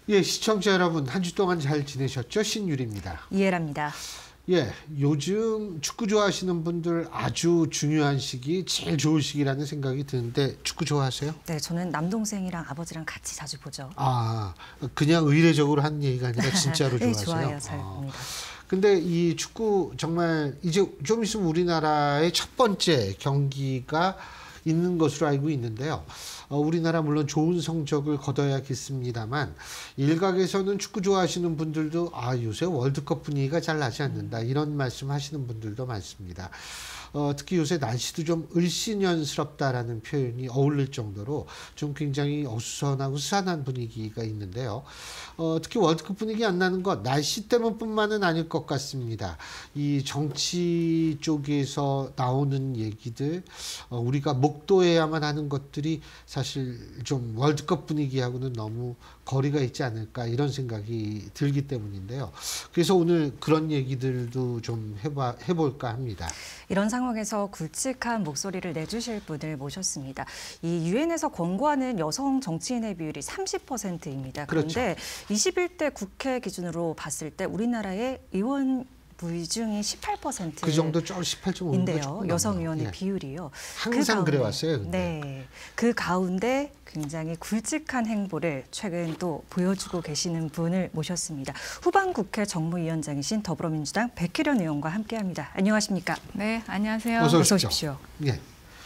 예, 시청자 여러분, 한 주 동안 잘 지내셨죠? 신유리입니다. 이해랍니다. 예, 요즘 축구 좋아하시는 분들 아주 중요한 시기, 제일 좋은 시기라는 생각이 드는데 축구 좋아하세요? 네, 저는 남동생이랑 아버지랑 같이 자주 보죠. 아, 그냥 의례적으로 한 얘기가 아니라 진짜로 네, 좋아하세요? 좋아요. 잘 봅니다. 근데 이 축구 정말 이제 좀 있으면 우리나라의 첫 번째 경기가 있는 것으로 알고 있는데요. 우리나라 물론 좋은 성적을 거둬야겠습니다만 일각에서는 축구 좋아하시는 분들도 요새 월드컵 분위기가 잘 나지 않는다 이런 말씀하시는 분들도 많습니다. 특히 요새 날씨도 좀 을씨년스럽다라는 표현이 어울릴 정도로 좀 굉장히 어수선하고 스산한 분위기가 있는데요. 특히 월드컵 분위기 안 나는 것 날씨 때문뿐만은 아닐 것 같습니다. 이 정치 쪽에서 나오는 얘기들 우리가 목도해야만 하는 것들이 사실 좀 월드컵 분위기하고는 너무 거리가 있지 않을까 이런 생각이 들기 때문인데요. 그래서 오늘 그런 얘기들도 좀 해볼까 합니다. 이런 상황에서 굵직한 목소리를 내주실 분을 모셨습니다. 이 유엔에서 권고하는 여성 정치인의 비율이 30%입니다. 그런데 그렇죠. 21대 국회 기준으로 봤을 때 우리나라의 의원 비중이 18%. 그 정도 좀 18.5인데요. 여성 의원의 비율이요. 항상 그래 왔어요. 근데. 네, 그 가운데 굉장히 굵직한 행보를 최근 또 보여주고 계시는 분을 모셨습니다. 후반국회 정무위원장이신 더불어민주당 백혜련 의원과 함께합니다. 안녕하십니까? 네, 안녕하세요. 어서 어서 오십시오. 예.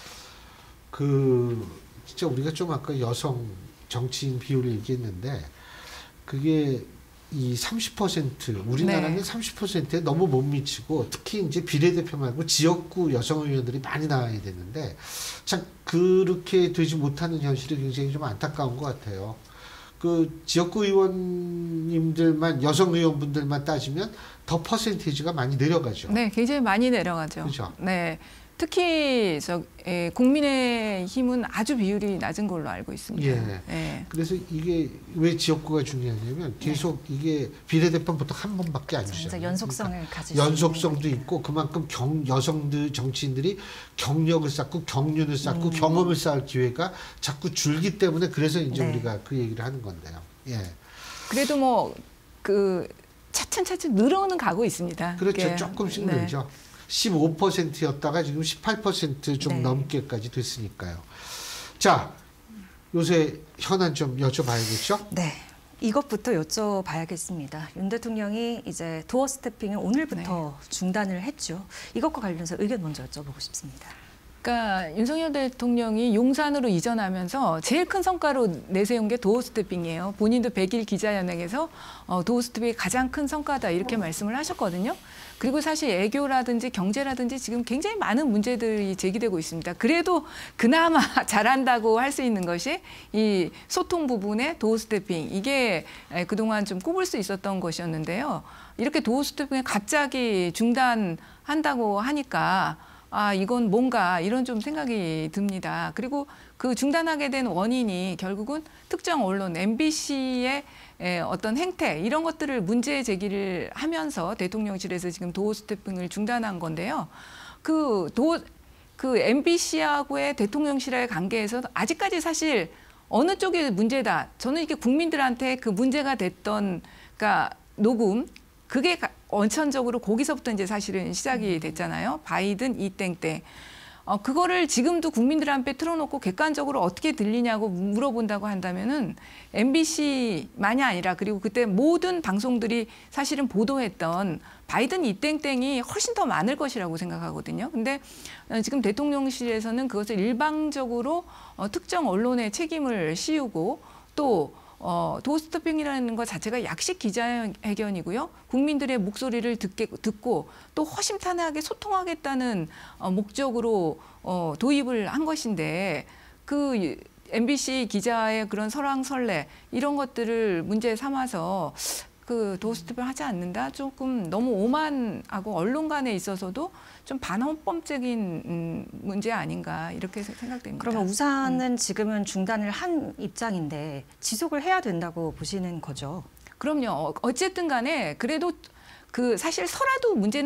진짜 우리가 좀 아까 여성 정치인 비율을 얘기했는데 그게 이 30% 우리나라는 네. 30%에 너무 못 미치고 특히 이제 비례대표 말고 지역구 여성 의원들이 많이 나와야 되는데 참 그렇게 되지 못하는 현실이 굉장히 좀 안타까운 것 같아요. 그 지역구 의원님들만 여성 의원분들만 따지면 더 퍼센테이지가 많이 내려가죠. 네, 굉장히 많이 내려가죠. 그렇죠. 네, 특히 국민의힘은 아주 비율이 낮은 걸로 알고 있습니다. 예. 네. 그래서 이게 왜 지역구가 중요하냐면 계속 이게 비례대표는 보통 한 번밖에 안 주잖아요. 연속성을 가지고 연속성도 있고 그만큼 여성들 정치인들이 경력을 쌓고 경륜을 쌓고 경험을 쌓을 기회가 자꾸 줄기 때문에 그래서 이제 우리가 그 얘기를 하는 건데요. 예. 그래도 차츰차츰 늘어는 가고 있습니다. 그렇죠. 그게. 조금씩 네. 늘죠. 15%였다가 지금 18% 좀 넘게까지 됐으니까요. 자, 요새 현안 좀 여쭤봐야겠죠? 네. 이것부터 여쭤봐야겠습니다. 윤 대통령이 이제 도어 스태핑을 오늘부터 중단을 했죠. 이것과 관련해서 의견 먼저 여쭤보고 싶습니다. 그러니까 윤석열 대통령이 용산으로 이전하면서 제일 큰 성과로 내세운 게 도어 스태핑이에요. 본인도 100일 기자연행에서 도어 스태핑이 가장 큰 성과다 이렇게 말씀을 하셨거든요. 그리고 사실 애교라든지 경제라든지 지금 굉장히 많은 문제들이 제기되고 있습니다. 그래도 그나마 잘한다고 할 수 있는 것이 이 소통 부분의 도어 스태핑. 이게 그동안 좀 꼽을 수 있었던 것이었는데요. 이렇게 도어 스태핑을 갑자기 중단한다고 하니까 이건 뭔가 이런 좀 생각이 듭니다. 그리고 그 중단하게 된 원인이 결국은 특정 언론 MBC의 어떤 행태 이런 것들을 문제 제기를 하면서 대통령실에서 지금 도어 스태핑을 중단한 건데요. 그 MBC하고의 대통령실의 관계에서 아직까지 사실 어느 쪽이 문제다. 저는 이게 국민들한테 그 문제가 됐던 그러니까 녹음 그게 원천적으로 거기서부터 이제 사실은 시작이 됐잖아요. 바이든 이땡땡. 그거를 지금도 국민들한테 틀어놓고 객관적으로 어떻게 들리냐고 물어본다고 한다면은 MBC만이 아니라 그리고 그때 모든 방송들이 사실은 보도했던 바이든 이땡땡이 훨씬 더 많을 것이라고 생각하거든요. 근데 지금 대통령실에서는 그것을 일방적으로 특정 언론의 책임을 씌우고 또 도어 스태핑이라는 것 자체가 약식 기자회견이고요. 국민들의 목소리를 듣고 또 허심탄회하게 소통하겠다는 목적으로 도입을 한 것인데 그 MBC 기자의 그런 설왕설래 이런 것들을 문제 삼아서 그 도어 스태핑을 하지 않는다? 조금 너무 오만하고 언론 간에 있어서도 좀 반헌법적인 문제 아닌가 이렇게 생각됩니다. 그러면 우산은 지금은 중단을 한 입장인데 지속을 해야 된다고 보시는 거죠? 그럼요. 어쨌든 간에 그래도 그 사실 설화도 문제는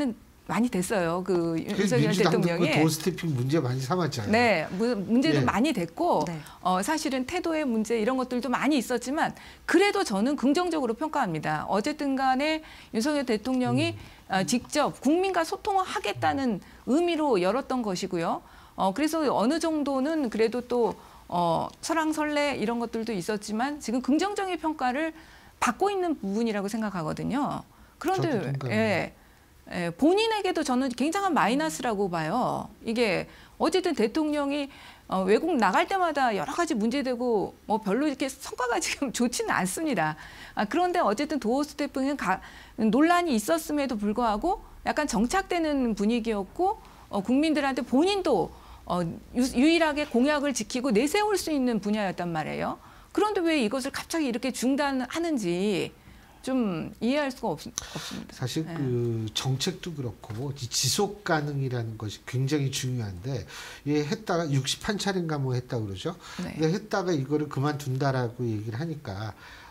많이 됐어요. 그 윤석열 민주당도 대통령이. 그 도어스태핑 문제 많이 삼았잖아요. 네, 문제도 예. 많이 됐고 네. 사실은 태도의 문제 이런 것들도 많이 있었지만 그래도 저는 긍정적으로 평가합니다. 어쨌든 간에 윤석열 대통령이 직접 국민과 소통을 하겠다는 의미로 열었던 것이고요. 그래서 어느 정도는 그래도 또 설왕설래 이런 것들도 있었지만 지금 긍정적인 평가를 받고 있는 부분이라고 생각하거든요. 저도 그런데 동감합니다. 본인에게도 저는 굉장한 마이너스라고 봐요. 이게 어쨌든 대통령이 외국 나갈 때마다 여러 가지 문제되고 뭐 별로 이렇게 성과가 지금 좋지는 않습니다. 그런데 어쨌든 도어 스태핑은 논란이 있었음에도 불구하고 약간 정착되는 분위기였고 국민들한테 본인도 유일하게 공약을 지키고 내세울 수 있는 분야였단 말이에요. 그런데 왜 이것을 갑자기 이렇게 중단하는지 좀 이해할 수가 없습니다. 사실 네. 그 정책도 그렇고 지속 가능이라는 것이 굉장히 중요한데 얘 했다가 61차례인가 뭐 했다 그러죠. 네. 근데 했다가 이거를 그만둔다라고 얘기를 하니까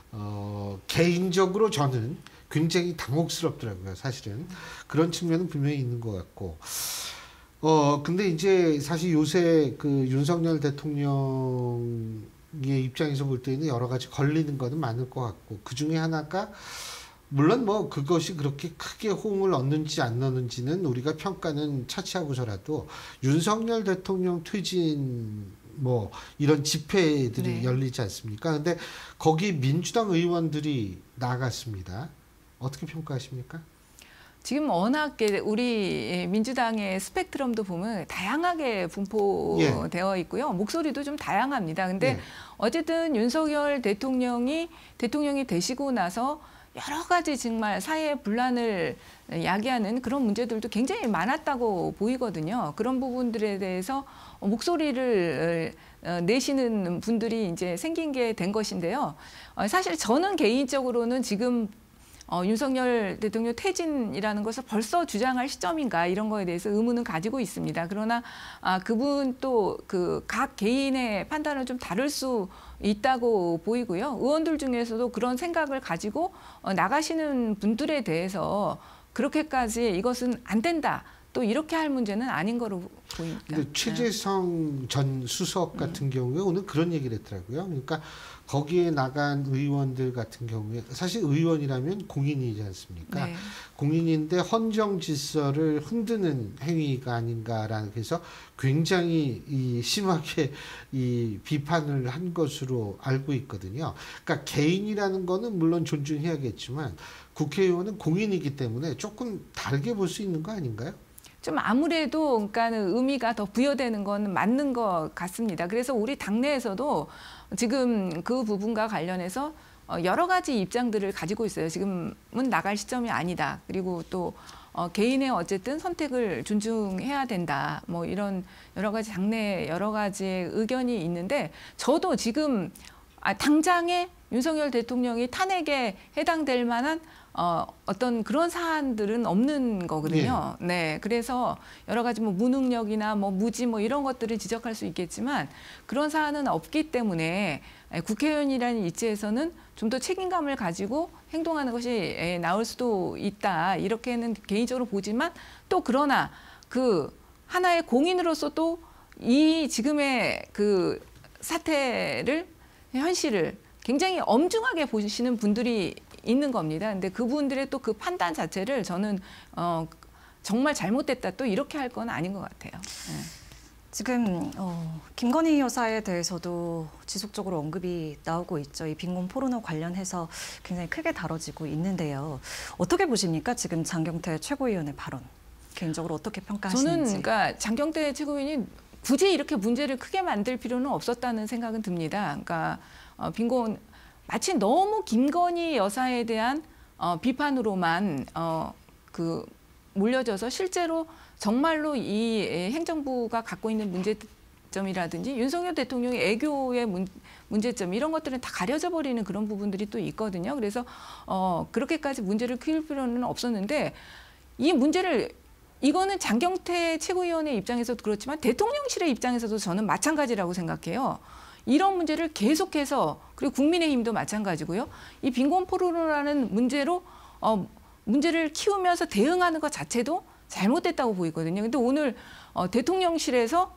개인적으로 저는 굉장히 당혹스럽더라고요. 사실은 그런 측면은 분명히 있는 것 같고. 근데 이제 사실 요새 그 윤석열 대통령의 입장에서 볼 때는 여러 가지 걸리는 거는 많을 것 같고 그 중에 하나가 물론 뭐 그것이 그렇게 크게 호응을 얻는지 안 얻는지는 우리가 평가는 차치하고서라도 윤석열 대통령 퇴진 뭐 이런 집회들이 네. 열리지 않습니까? 근데 거기 민주당 의원들이 나갔습니다. 어떻게 평가하십니까? 지금 워낙 우리 민주당의 스펙트럼도 보면 다양하게 분포되어 있고요. 목소리도 좀 다양합니다. 근데 예. 어쨌든 윤석열 대통령이 되시고 나서 여러 가지 정말 사회의 분란을 야기하는 그런 문제들도 굉장히 많았다고 보이거든요. 그런 부분들에 대해서 목소리를 내시는 분들이 이제 생긴 게 된 것인데요. 사실 저는 개인적으로는 지금 윤석열 대통령 퇴진이라는 것을 벌써 주장할 시점인가 이런 거에 대해서 의문은 가지고 있습니다. 그러나 그분 또 그 각 개인의 판단은 좀 다를 수 있다고 보이고요. 의원들 중에서도 그런 생각을 가지고 나가시는 분들에 대해서 그렇게까지 이것은 안 된다. 또 이렇게 할 문제는 아닌 거로 보입니다. 근데 최재성 전 수석 같은 경우에 오늘 그런 얘기를 했더라고요. 그러니까 거기에 나간 의원들 같은 경우에 사실 의원이라면 공인이지 않습니까? 네. 공인인데 헌정 질서를 흔드는 행위가 아닌가라는 그래서 굉장히 심하게 비판을 한 것으로 알고 있거든요. 그러니까 개인이라는 거는 물론 존중해야겠지만 국회의원은 공인이기 때문에 조금 다르게 볼 수 있는 거 아닌가요? 좀 아무래도 그러니까는 의미가 더 부여되는 건 맞는 것 같습니다. 그래서 우리 당내에서도 지금 그 부분과 관련해서 여러 가지 입장들을 가지고 있어요. 지금은 나갈 시점이 아니다. 그리고 또 개인의 어쨌든 선택을 존중해야 된다. 뭐 이런 여러 가지 당내 여러 가지의 의견이 있는데 저도 지금 당장에 윤석열 대통령이 탄핵에 해당될 만한 어떤 그런 사안들은 없는 거거든요. 네, 그래서 여러 가지 뭐 무능력이나 뭐 무지 뭐 이런 것들을 지적할 수 있겠지만 그런 사안은 없기 때문에 국회의원이라는 위치에서는 좀 더 책임감을 가지고 행동하는 것이 나올 수도 있다. 이렇게는 개인적으로 보지만 또 그러나 그 하나의 공인으로서 또 이 지금의 그 사태를 현실을 굉장히 엄중하게 보시는 분들이 있는 겁니다. 근데 그분들의 또 그 판단 자체를 저는 정말 잘못됐다 또 이렇게 할 건 아닌 것 같아요. 네. 지금 김건희 여사에 대해서도 지속적으로 언급이 나오고 있죠. 이 빈곤 포르노 관련해서 굉장히 크게 다뤄지고 있는데요. 어떻게 보십니까? 지금 장경태 최고위원의 발언. 개인적으로 어떻게 평가하시는지. 저는 그러니까 장경태 최고위원이 굳이 이렇게 문제를 크게 만들 필요는 없었다는 생각은 듭니다. 그러니까 빈곤 마치 너무 김건희 여사에 대한 비판으로만 몰려져서 실제로 정말로 이 행정부가 갖고 있는 문제점이라든지 윤석열 대통령의 애교의 문제점 이런 것들은 다 가려져 버리는 그런 부분들이 또 있거든요. 그래서 그렇게까지 문제를 키울 필요는 없었는데 이 문제를 이거는 장경태 최고위원의 입장에서도 그렇지만 대통령실의 입장에서도 저는 마찬가지라고 생각해요. 이런 문제를 계속해서 그리고 국민의힘도 마찬가지고요. 이 빈곤 포르노라는 문제로 문제를 키우면서 대응하는 것 자체도 잘못됐다고 보이거든요. 근데 오늘 대통령실에서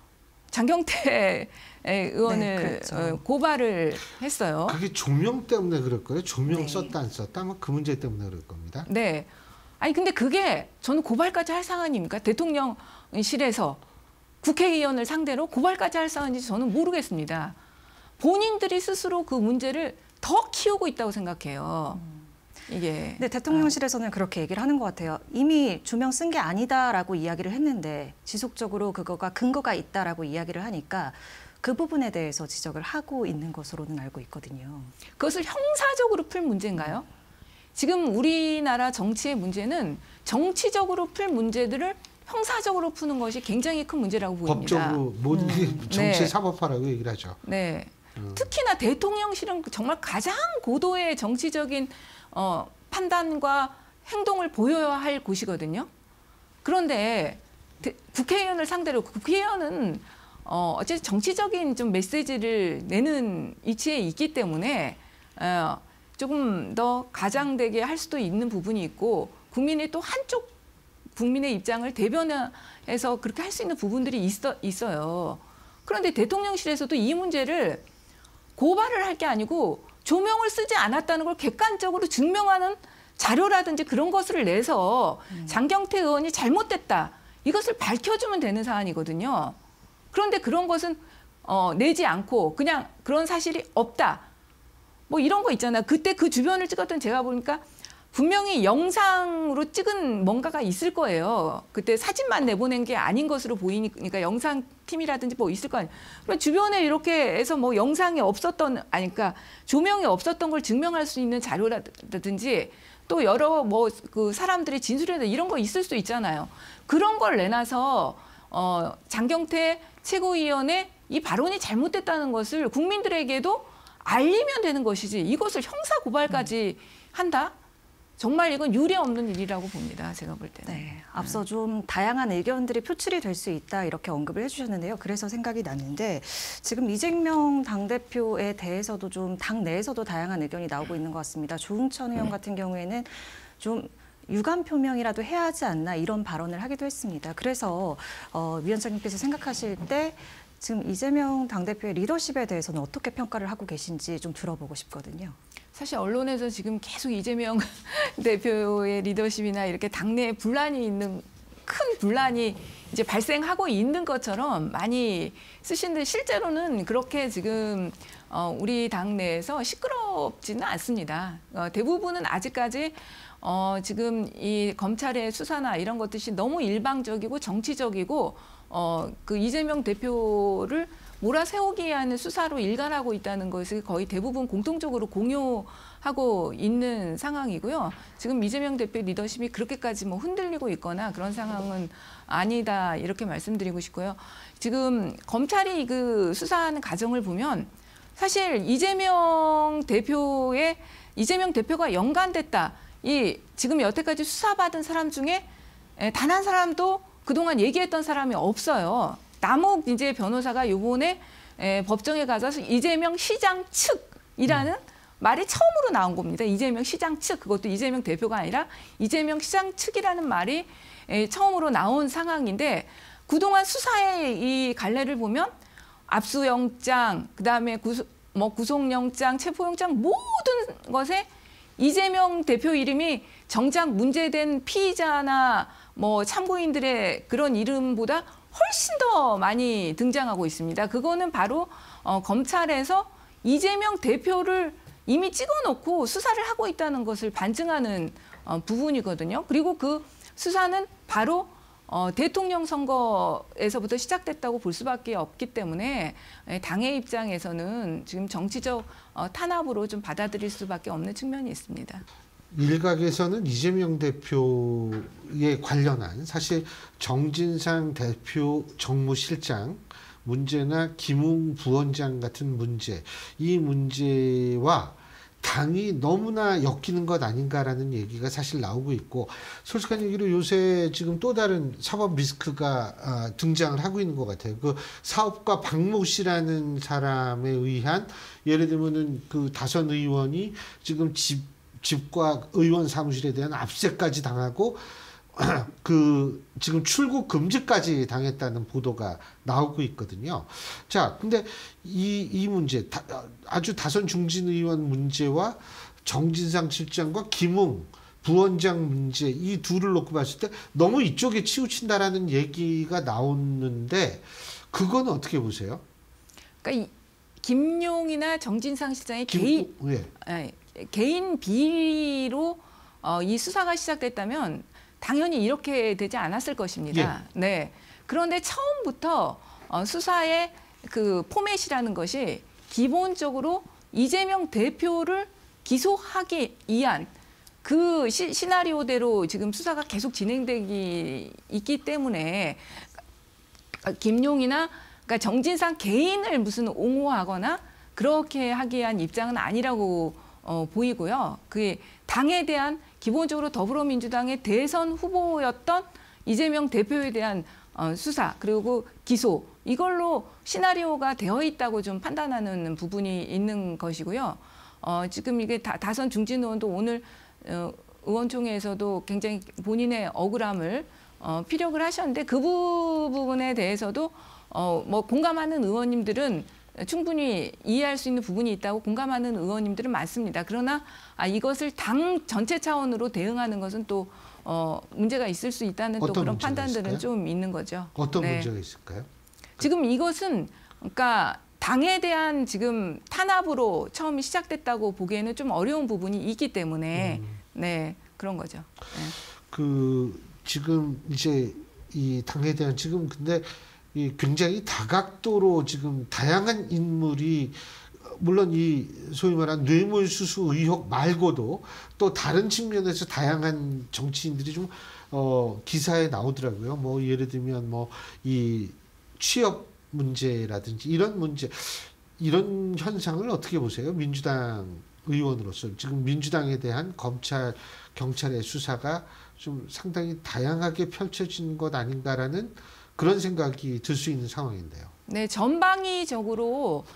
장경태 의원을 네, 그렇죠. 고발을 했어요. 그게 조명 때문에 그럴 거예요. 조명 네. 썼다 안 썼다 아마 그 문제 때문에 그럴 겁니다. 네. 아니 근데 그게 저는 고발까지 할 상황입니까? 대통령실에서 국회의원을 상대로 고발까지 할 상황인지 저는 모르겠습니다. 본인들이 스스로 그 문제를 더 키우고 있다고 생각해요. 이게. 네, 대통령실에서는 그렇게 얘기를 하는 것 같아요. 이미 조명 쓴 게 아니다라고 이야기를 했는데 지속적으로 그거가 근거가 있다라고 이야기를 하니까 그 부분에 대해서 지적을 하고 있는 것으로는 알고 있거든요. 그것을 형사적으로 풀 문제인가요? 지금 우리나라 정치의 문제는 정치적으로 풀 문제들을 형사적으로 푸는 것이 굉장히 큰 문제라고 보입니다. 법적으로 모든 게 정치 네. 사법화라고 얘기를 하죠. 네. 특히나 대통령실은 정말 가장 고도의 정치적인 판단과 행동을 보여야 할 곳이거든요. 그런데 국회의원을 상대로 국회의원은 어쨌든 정치적인 좀 메시지를 내는 위치에 있기 때문에 조금 더 가장되게 할 수도 있는 부분이 있고 국민의 또 한쪽 국민의 입장을 대변해서 그렇게 할 수 있는 부분들이 있어요. 그런데 대통령실에서도 이 문제를 고발을 할 게 아니고 조명을 쓰지 않았다는 걸 객관적으로 증명하는 자료라든지 그런 것을 내서 장경태 의원이 잘못됐다. 이것을 밝혀주면 되는 사안이거든요. 그런데 그런 것은 내지 않고 그냥 그런 사실이 없다. 뭐 이런 거 있잖아요. 그때 그 주변을 찍었던 제가 보니까 분명히 영상으로 찍은 뭔가가 있을 거예요. 그때 사진만 내보낸 게 아닌 것으로 보이니까 영상팀이라든지 뭐 있을 거 아니에요. 그럼 주변에 이렇게 해서 뭐 영상이 없었던, 아니, 그러니까 조명이 없었던 걸 증명할 수 있는 자료라든지 또 여러 뭐 그 사람들의 진술이나 이런 거 있을 수 있잖아요. 그런 걸 내놔서 장경태 최고위원의 이 발언이 잘못됐다는 것을 국민들에게도 알리면 되는 것이지 이것을 형사 고발까지 한다? 정말 이건 유례 없는 일이라고 봅니다. 제가 볼 때는. 네, 앞서 좀 다양한 의견들이 표출이 될 수 있다 이렇게 언급을 해주셨는데요. 그래서 생각이 났는데 지금 이재명 당대표에 대해서도 좀 당내에서도 다양한 의견이 나오고 있는 것 같습니다. 조응천 의원 같은 경우에는 좀 유감 표명이라도 해야 하지 않나 이런 발언을 하기도 했습니다. 그래서 위원장님께서 생각하실 때 지금 이재명 당대표의 리더십에 대해서는 어떻게 평가를 하고 계신지 좀 들어보고 싶거든요. 사실 언론에서 지금 계속 이재명 대표의 리더십이나 이렇게 당내에 분란이 있는 큰 분란이 이제 발생하고 있는 것처럼 많이 쓰시는데 실제로는 그렇게 지금 우리 당내에서 시끄럽지는 않습니다. 대부분은 아직까지 지금 이 검찰의 수사나 이런 것들이 너무 일방적이고 정치적이고 그 이재명 대표를 몰아세우기 위한 수사로 일관하고 있다는 것을 거의 대부분 공통적으로 공유하고 있는 상황이고요. 지금 이재명 대표 리더십이 그렇게까지 뭐 흔들리고 있거나 그런 상황은 아니다 이렇게 말씀드리고 싶고요. 지금 검찰이 그 수사하는 과정을 보면 사실 이재명 대표가 연관됐다. 이 지금 여태까지 수사받은 사람 중에 단 한 사람도 그동안 얘기했던 사람이 없어요. 남욱 이제 변호사가 요번에 법정에 가서 이재명 시장 측이라는 말이 처음으로 나온 겁니다. 이재명 시장 측, 그것도 이재명 대표가 아니라 이재명 시장 측이라는 말이 처음으로 나온 상황인데 그동안 수사의 이 갈래를 보면 압수영장, 그다음에 구속영장, 체포영장 모든 것에 이재명 대표 이름이 정작 문제된 피의자나 뭐 참고인들의 그런 이름보다 훨씬 더 많이 등장하고 있습니다. 그거는 바로 검찰에서 이재명 대표를 이미 찍어놓고 수사를 하고 있다는 것을 반증하는 부분이거든요. 그리고 그 수사는 바로 대통령 선거에서부터 시작됐다고 볼 수밖에 없기 때문에 당의 입장에서는 지금 정치적 탄압으로 좀 받아들일 수밖에 없는 측면이 있습니다. 일각에서는 이재명 대표에 관련한 사실 정진상 대표 정무실장 문제나 김웅 부원장 같은 문제, 이 문제와 당이 너무나 엮이는 것 아닌가라는 얘기가 사실 나오고 있고, 솔직한 얘기로 요새 지금 또 다른 사법 리스크가 등장을 하고 있는 것 같아요. 그 사업가 박모 씨라는 사람에 의한, 예를 들면은 그 다선 의원이 지금 집과 의원 사무실에 대한 압색까지 당하고 그 지금 출국 금지까지 당했다는 보도가 나오고 있거든요. 자, 근데 이 문제 아주 다선 중진 의원 문제와 정진상 실장과 김웅 부원장 문제 이 둘을 놓고 봤을 때 너무 이쪽에 치우친다라는 얘기가 나오는데 그건 어떻게 보세요? 그러니까 김용이나 정진상 실장의 개인 비리로 이 수사가 시작됐다면 당연히 이렇게 되지 않았을 것입니다. 예. 네. 그런데 처음부터 수사의 그 포맷이라는 것이 기본적으로 이재명 대표를 기소하기 위한 그 시나리오대로 지금 수사가 계속 진행되기 있기 때문에 김용이나 그러니까 정진상 개인을 무슨 옹호하거나 그렇게 하기 위한 입장은 아니라고 보이고요. 그게 당에 대한 기본적으로 더불어민주당의 대선 후보였던 이재명 대표에 대한 수사 그리고 기소 이걸로 시나리오가 되어 있다고 좀 판단하는 부분이 있는 것이고요. 지금 이게 다선 중진 의원도 오늘 의원총회에서도 굉장히 본인의 억울함을 피력을 하셨는데 그 부분에 대해서도 뭐 공감하는 의원님들은 충분히 이해할 수 있는 부분이 있다고 공감하는 의원님들은 많습니다. 그러나 이것을 당 전체 차원으로 대응하는 것은 또 문제가 있을 수 있다는 또 그런 판단들은 있을까요? 좀 있는 거죠. 어떤 문제가 있을까요? 지금 이것은 그러니까 당에 대한 지금 탄압으로 처음 시작됐다고 보기에는 좀 어려운 부분이 있기 때문에 네 그런 거죠. 네. 그 지금 이제 이 당에 대한 지금 근데 이 굉장히 다각도로 지금 다양한 인물이 물론 이 소위 말하는 뇌물수수 의혹 말고도 또 다른 측면에서 다양한 정치인들이 좀 기사에 나오더라고요. 뭐 예를 들면 뭐 이 취업 문제라든지 이런 문제 이런 현상을 어떻게 보세요? 민주당 의원으로서 지금 민주당에 대한 검찰 경찰의 수사가 좀 상당히 다양하게 펼쳐진 것 아닌가라는 그런 생각이 들 수 있는 상황인데요. 네, 전방위적으로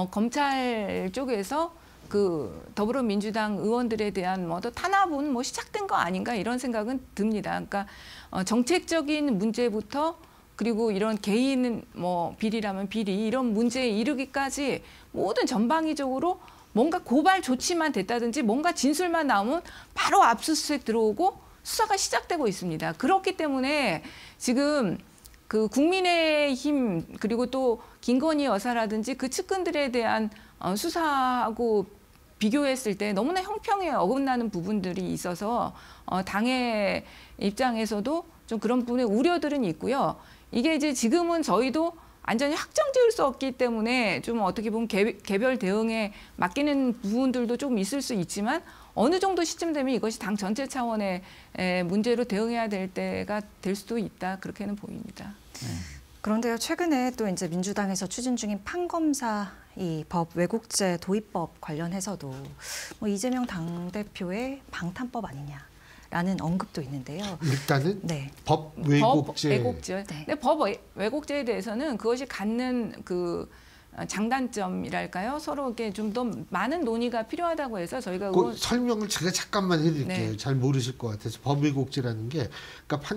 검찰 쪽에서 그 더불어민주당 의원들에 대한 뭐 탄압은 뭐 시작된 거 아닌가 이런 생각은 듭니다. 그러니까 정책적인 문제부터 그리고 이런 개인 뭐 비리라면 비리 이런 문제에 이르기까지 모든 전방위적으로 뭔가 고발 조치만 됐다든지 뭔가 진술만 나오면 바로 압수수색 들어오고 수사가 시작되고 있습니다. 그렇기 때문에 지금 그 국민의힘 그리고 또 김건희 여사라든지 그 측근들에 대한 수사하고 비교했을 때 너무나 형평에 어긋나는 부분들이 있어서 당의 입장에서도 좀 그런 부분에 우려들은 있고요. 이게 이제 지금은 저희도 완전히 확정 지을 수 없기 때문에 좀 어떻게 보면 개별 대응에 맡기는 부분들도 좀 있을 수 있지만 어느 정도 시점 되면 이것이 당 전체 차원의 문제로 대응해야 될 때가 될 수도 있다. 그렇게는 보입니다. 그런데요, 최근에 또 이제 민주당에서 추진 중인 판검사 이 법 왜곡죄 도입법 관련해서도 뭐 이재명 당대표의 방탄법 아니냐라는 언급도 있는데요. 일단은 네. 법 왜곡죄. 네. 근데 법 왜곡죄에 대해서는 그것이 갖는 그 장단점이랄까요? 서로 이렇게 좀 더 많은 논의가 필요하다고 해서 저희가 그 설명을 제가 잠깐만 해드릴게요. 네. 잘 모르실 것 같아서 법 왜곡죄라는 게 그러니까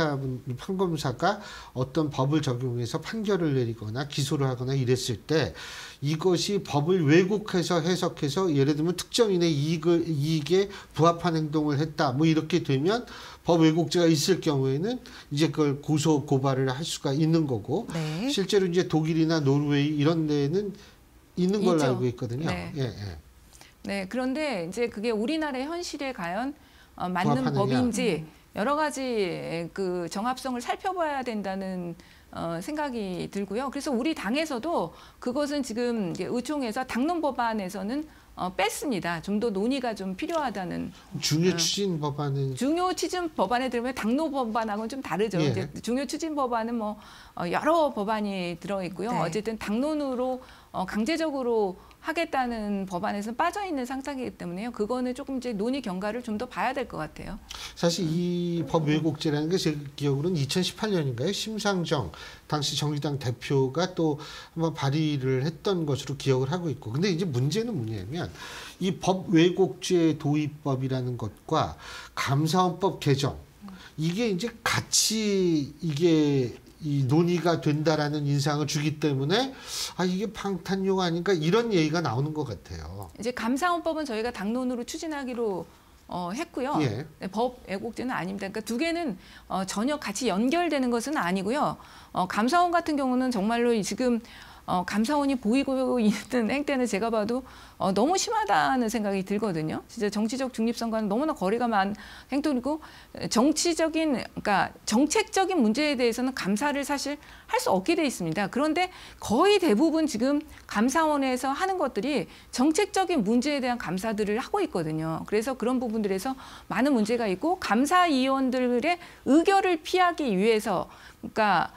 판검사가 어떤 법을 적용해서 판결을 내리거나 기소를 하거나 이랬을 때 이것이 법을 왜곡해서 해석해서 예를 들면 특정인의 이익에 부합한 행동을 했다. 뭐 이렇게 되면 법 왜곡죄가 있을 경우에는 이제 그걸 고소 고발을 할 수가 있는 거고 네. 실제로 이제 독일이나 노르웨이 이런 데는 있는 걸로 있죠. 알고 있거든요. 네. 예, 예. 네, 그런데 이제 그게 우리나라의 현실에 과연 맞는 부합하느냐. 법인지 여러 가지 그 정합성을 살펴봐야 된다는 생각이 들고요. 그래서 우리 당에서도 그것은 지금 이제 의총에서 당론 법안에서는 뺐습니다. 좀 더 논의가 좀 필요하다는. 중요 추진 법안은 중요 추진 법안에 들면 당론 법안하고는 좀 다르죠. 예. 이제 중요 추진 법안은 뭐 여러 법안이 들어 있고요. 네. 어쨌든 당론으로 강제적으로 하겠다는 법안에서 빠져 있는 상황이기 때문에요. 그거는 조금 이제 논의 경과를 좀 더 봐야 될 것 같아요. 사실 이 법 왜곡죄라는 게 제 기억으로는 2018년인가요? 심상정 당시 정의당 대표가 또 한번 발의를 했던 것으로 기억을 하고 있고. 근데 이제 문제는 뭐냐면 이 법 왜곡죄 도입법이라는 것과 감사원법 개정 이게 이제 같이 이게 이 논의가 된다라는 인상을 주기 때문에 이게 방탄용 아닌가 이런 얘기가 나오는 것 같아요. 이제 감사원법은 저희가 당론으로 추진하기로 했고요. 예. 네, 법 애국제는 아닙니다. 그러니까 두 개는 전혀 같이 연결되는 것은 아니고요. 감사원 같은 경우는 정말로 지금 감사원이 보이고 있는 행태는 제가 봐도 너무 심하다는 생각이 들거든요. 진짜 정치적 중립성과는 너무나 거리가 먼 행동이고 그러니까 정책적인 문제에 대해서는 감사를 사실 할 수 없게 돼 있습니다. 그런데 거의 대부분 지금 감사원에서 하는 것들이 정책적인 문제에 대한 감사들을 하고 있거든요. 그래서 그런 부분들에서 많은 문제가 있고 감사위원들의 의결을 피하기 위해서 그러니까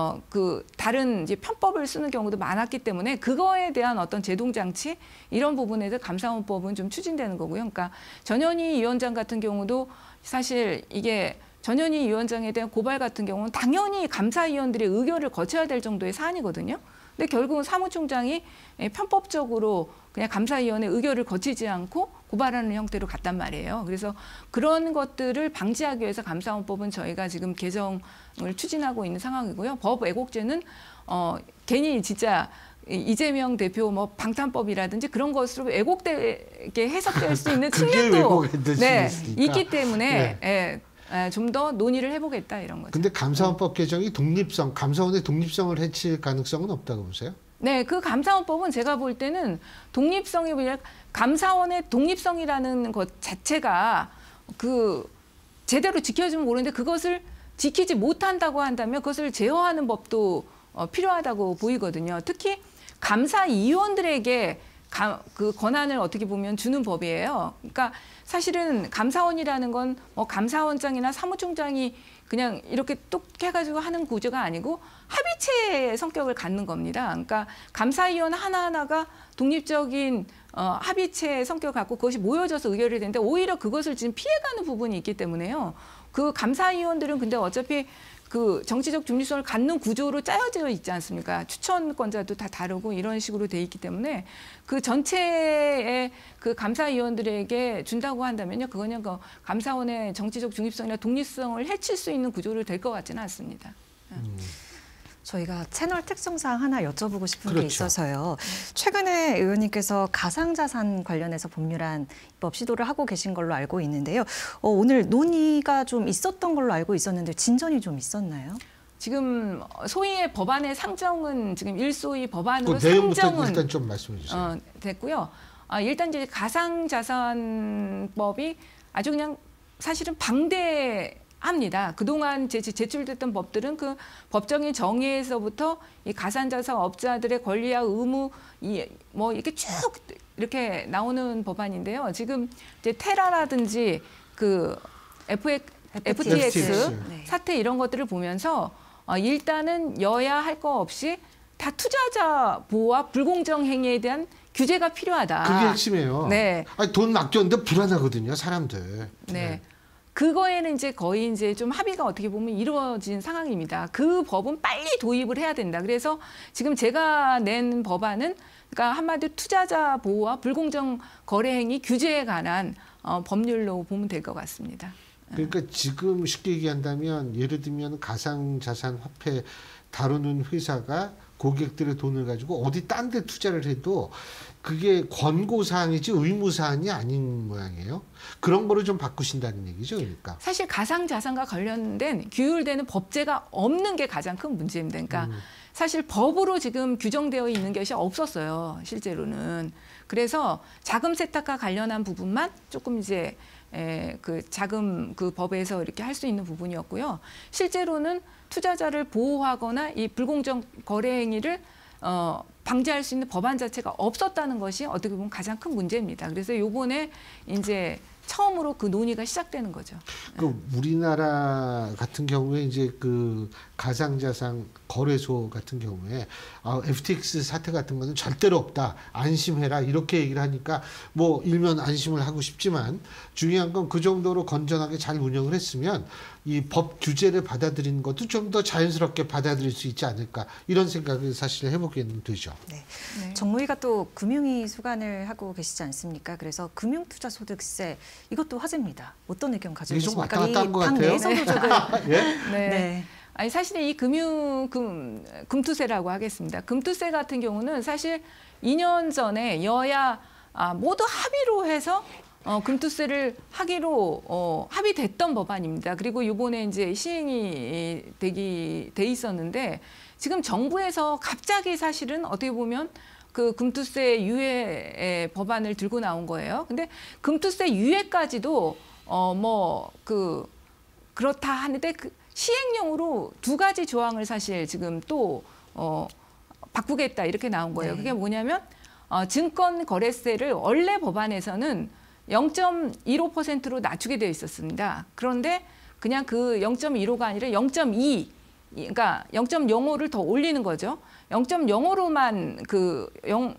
다른 이제 편법을 쓰는 경우도 많았기 때문에 그거에 대한 어떤 제동 장치 이런 부분에서 감사원법은 좀 추진되는 거고요. 그러니까 전현희 위원장 같은 경우도 사실 이게 전현희 위원장에 대한 고발 같은 경우는 당연히 감사위원들의 의결을 거쳐야 될 정도의 사안이거든요. 근데 결국은 사무총장이 편법적으로 그냥 감사위원회 의결을 거치지 않고 고발하는 형태로 갔단 말이에요. 그래서 그런 것들을 방지하기 위해서 감사원법은 저희가 지금 개정을 추진하고 있는 상황이고요. 법 애국제는 괜히 진짜 이재명 대표 뭐 방탄법이라든지 그런 것으로 왜곡되게 해석될 수 있는 측면도 있기 때문에 좀 더 논의를 해보겠다 이런 거죠. 근데 감사원법 개정이 감사원의 독립성을 해칠 가능성은 없다고 보세요? 네, 그 감사원법은 제가 볼 때는 독립성이 뭐냐 감사원의 독립성이라는 것 자체가 제대로 지켜주면 모르는데 그것을 지키지 못한다고 한다면 그것을 제어하는 법도 필요하다고 보이거든요. 특히 감사위원들에게 그 권한을 어떻게 보면 주는 법이에요. 그러니까 사실은 감사원이라는 건 감사원장이나 사무총장이 그냥 이렇게 뚝 해가지고 하는 구조가 아니고 합의체의 성격을 갖는 겁니다. 그러니까 감사위원 하나하나가 독립적인 합의체의 성격을 갖고 그것이 모여져서 의결이 되는데 오히려 그것을 지금 피해가는 부분이 있기 때문에요. 그 감사위원들은 근데 어차피 그 정치적 중립성을 갖는 구조로 짜여져 있지 않습니까? 추천권자도 다 다르고 이런 식으로 돼 있기 때문에 그 전체의 그 감사위원들에게 준다고 한다면요, 그거는 그 감사원의 정치적 중립성이나 독립성을 해칠 수 있는 구조로 될 것 같지는 않습니다. 저희가 채널 특성상 하나 여쭤보고 싶은 그렇죠. 게 있어서요. 최근에 의원님께서 가상자산 관련해서 법률안 입법 시도를 하고 계신 걸로 알고 있는데요. 오늘 논의가 좀 있었던 걸로 알고 있었는데 진전이 좀 있었나요? 지금 소위의 법안의 상정은 지금 일소위 법안으로 그 내용부터 상정은 일단 좀 말씀해 주세요. 됐고요. 일단 이제 가상자산법이 아주 그냥 사실은 방대합니다. 그동안 제출됐던 법들은 그 법정의 정의에서부터 이 가상자산 업자들의 권리와 의무 뭐 이렇게 쭉 이렇게 나오는 법안인데요. 지금 이제 테라라든지 그 FTX 사태 이런 것들을 보면서 일단은 여야 할 거 없이 다 투자자 보호와 불공정 행위에 대한 규제가 필요하다. 그게 핵심이에요. 네. 돈 맡겼는데 불안하거든요, 사람들. 네. 그거에는 이제 거의 이제 좀 합의가 어떻게 보면 이루어진 상황입니다. 그 법은 빨리 도입을 해야 된다. 그래서 지금 제가 낸 법안은 그러니까 한마디로 투자자 보호와 불공정 거래 행위 규제에 관한 법률로 보면 될 것 같습니다. 그러니까 지금 쉽게 얘기한다면 예를 들면 가상자산 화폐 다루는 회사가 고객들의 돈을 가지고 어디 딴 데 투자를 해도 그게 권고사항이지 의무사항이 아닌 모양이에요. 그런 거를 좀 바꾸신다는 얘기죠, 그러니까. 사실 가상자산과 관련된 규율되는 법제가 없는 게 가장 큰 문제입니다. 그러니까 사실 법으로 지금 규정되어 있는 것이 없었어요, 실제로는. 그래서 자금 세탁과 관련한 부분만 조금 이제 그 자금 그 법에서 이렇게 할 수 있는 부분이었고요. 실제로는 투자자를 보호하거나 이 불공정 거래 행위를 방지할 수 있는 법안 자체가 없었다는 것이 어떻게 보면 가장 큰 문제입니다. 그래서 요번에 이제 처음으로 그 논의가 시작되는 거죠. 그 우리나라 같은 경우에 이제 그 가상자산 거래소 같은 경우에 FTX 사태 같은 거는 절대로 없다. 안심해라. 이렇게 얘기를 하니까 뭐 일면 안심을 하고 싶지만 중요한 건 그 정도로 건전하게 잘 운영을 했으면 이 법 규제를 받아들이는 것도 좀 더 자연스럽게 받아들일 수 있지 않을까. 이런 생각을 사실 해보게는 되죠. 네. 정무위가 또 금융위 수관을 하고 계시지 않습니까? 그래서 금융투자소득세 이것도 화제입니다. 어떤 의견 가지고 이게 좀 계십니까? 왔다 갔다 한 것 당 같아요. 내에서도 조금 예? 네. 네. 아니 사실은 이 금투세라고 하겠습니다. 금투세 같은 경우는 사실 2년 전에 여야 모두 합의로 해서 금투세를 하기로 합의됐던 법안입니다. 그리고 이번에 이제 시행이 돼 있었는데 지금 정부에서 갑자기 사실은 어떻게 보면 그 금투세 유예 법안을 들고 나온 거예요. 근데 금투세 유예까지도 그렇다 하는데 그 시행령으로 2가지 조항을 사실 지금 또 바꾸겠다 이렇게 나온 거예요. 네. 그게 뭐냐면 증권 거래세를 원래 법안에서는 0.15%로 낮추게 되어 있었습니다. 그런데 그냥 그 0.15가 아니라 0.2, 그러니까 0.05를 더 올리는 거죠. 0.05로만 그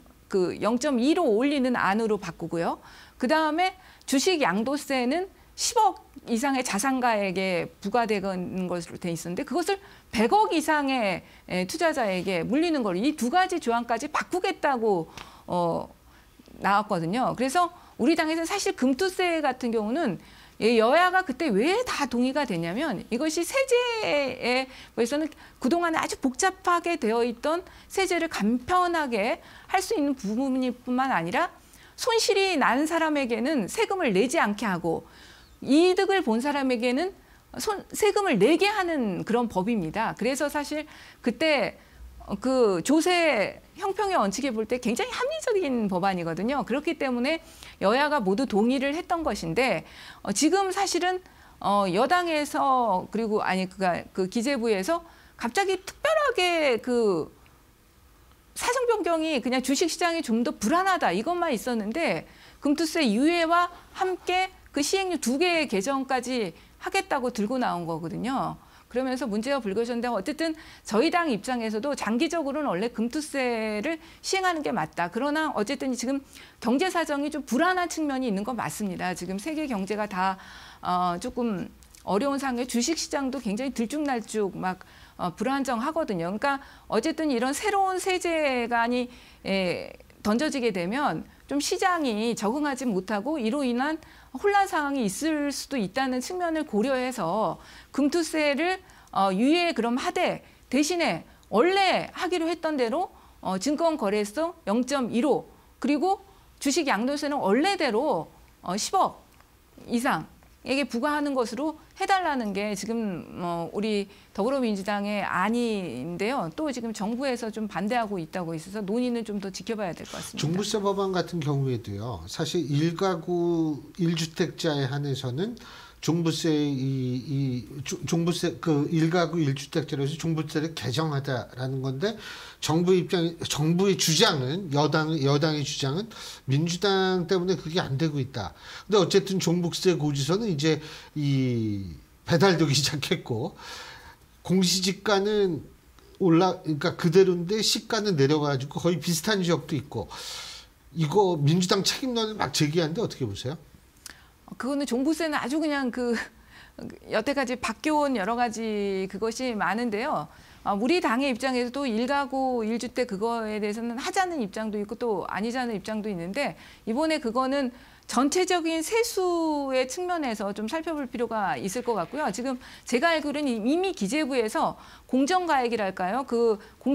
0.2로 올리는 안으로 바꾸고요. 그 다음에 주식 양도세는 10억 이상의 자산가에게 부과되는 것으로 돼 있었는데 그것을 100억 이상의 투자자에게 물리는 걸 이 2가지 조항까지 바꾸겠다고 나왔거든요. 그래서 우리 당에서는 사실 금투세 같은 경우는 여야가 그때 왜 다 동의가 됐냐면 이것이 세제에 벌써는 그동안 아주 복잡하게 되어 있던 세제를 간편하게 할 수 있는 부분뿐만 아니라 손실이 난 사람에게는 세금을 내지 않게 하고 이득을 본 사람에게는 세금을 내게 하는 그런 법입니다. 그래서 사실 그때 그 조세 형평의 원칙에 볼 때 굉장히 합리적인 법안이거든요. 그렇기 때문에 여야가 모두 동의를 했던 것인데 지금 사실은 여당에서 그리고 그 기재부에서 갑자기 특별하게 그 사정 변경이 그냥 주식시장이 좀 더 불안하다 이것만 있었는데 금투세 유예와 함께 그 시행령 2개의 개정까지 하겠다고 들고 나온 거거든요. 그러면서 문제가 불거졌는데 어쨌든 저희 당 입장에서도 장기적으로는 원래 금투세를 시행하는 게 맞다. 그러나 어쨌든 지금 경제 사정이 좀 불안한 측면이 있는 건 맞습니다. 지금 세계 경제가 다 조금 어려운 상황에 주식시장도 굉장히 들쭉날쭉 막 불안정하거든요. 그러니까 어쨌든 이런 새로운 세제안이 던져지게 되면 좀 시장이 적응하지 못하고 이로 인한 혼란 상황이 있을 수도 있다는 측면을 고려해서 금투세를 유예 그럼 하되 대신에 원래 하기로 했던 대로 증권거래소 0.15 그리고 주식 양도세는 원래대로 10억 이상에게 부과하는 것으로 해달라는 게 지금 우리 더불어민주당의 안인데요. 또 지금 정부에서 좀 반대하고 있다고 있어서 논의는 좀 더 지켜봐야 될 것 같습니다. 종부세 법안 같은 경우에도요. 사실 1가구 1주택자에 한해서는 종부세 종부세 그 1가구 1주택자로서 종부세를 개정하다라는 건데 정부의 주장은 여당의 주장은 민주당 때문에 그게 안 되고 있다. 근데 어쨌든 종부세 고지서는 이제 배달되기 시작했고 공시지가는 그러니까 그대로인데 시가는 내려가지고 거의 비슷한 지역도 있고 이거 민주당 책임론을 막 제기하는데 어떻게 보세요? 그거는 종부세는 아주 그냥 여태까지 바뀌어온 여러 가지 그것이 많은데요. 우리 당의 입장에서도 1가구 1주택 그거에 대해서는 하자는 입장도 있고 또 아니자는 입장도 있는데 이번에 그거는 전체적인 세수의 측면에서 좀 살펴볼 필요가 있을 것 같고요. 지금 제가 알기로는 이미 기재부에서 공정가액이랄까요? 그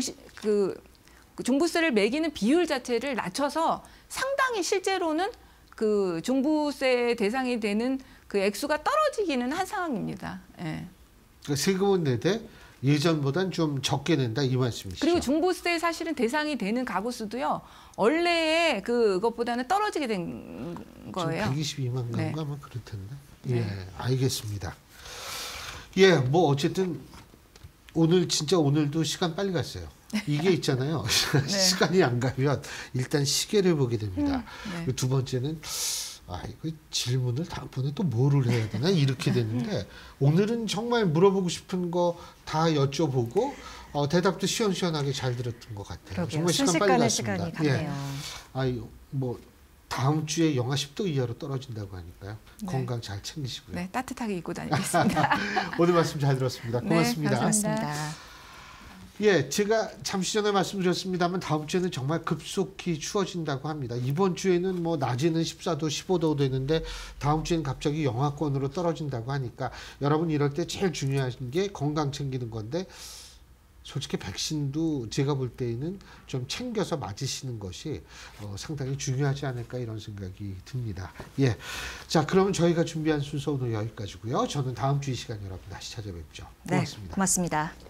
종부세를 매기는 비율 자체를 낮춰서 상당히 실제로는 그 종부세 대상이 되는 그 액수가 떨어지기는 한 상황입니다. 예. 그러니까 세금은 내되 예전보단 좀 적게 낸다 이 말씀이시죠? 그리고 종부세 사실은 대상이 되는 가구 수도요. 원래의 그것보다는 떨어지게 된 거예요. 122만 가구가 네. 아마 그럴 텐데. 네. 예, 알겠습니다. 예, 뭐 어쨌든 오늘도 시간 빨리 갔어요. 이게 있잖아요. 네. 시간이 안 가면 일단 시계를 보게 됩니다. 네. 두 번째는 이거 질문을 다음번에 또 뭐를 해야 되나 이렇게 되는데 오늘은 정말 물어보고 싶은 거 다 여쭤보고 대답도 시원시원하게 잘 들었던 것 같아요. 그러게요. 정말 시간 빨리 갔습니다. 시간이 갔네요. 뭐 다음 주에 영하 10도 이하로 떨어진다고 하니까요. 네. 건강 잘 챙기시고요. 네, 따뜻하게 입고 다니겠습니다. 오늘 말씀 잘 들었습니다. 고맙습니다. 네, 감사합니다. 고맙습니다. 예, 제가 잠시 전에 말씀드렸습니다만 다음 주에는 정말 급속히 추워진다고 합니다. 이번 주에는 뭐 낮에는 14도, 15도 되는데 다음 주에는 갑자기 영하권으로 떨어진다고 하니까 여러분 이럴 때 제일 중요한 게 건강 챙기는 건데 솔직히 백신도 제가 볼 때에는 좀 챙겨서 맞으시는 것이 상당히 중요하지 않을까 이런 생각이 듭니다. 예, 자 그러면 저희가 준비한 순서 오늘 여기까지고요. 저는 다음 주 이 시간 여러분 다시 찾아뵙죠. 고맙습니다. 네, 고맙습니다.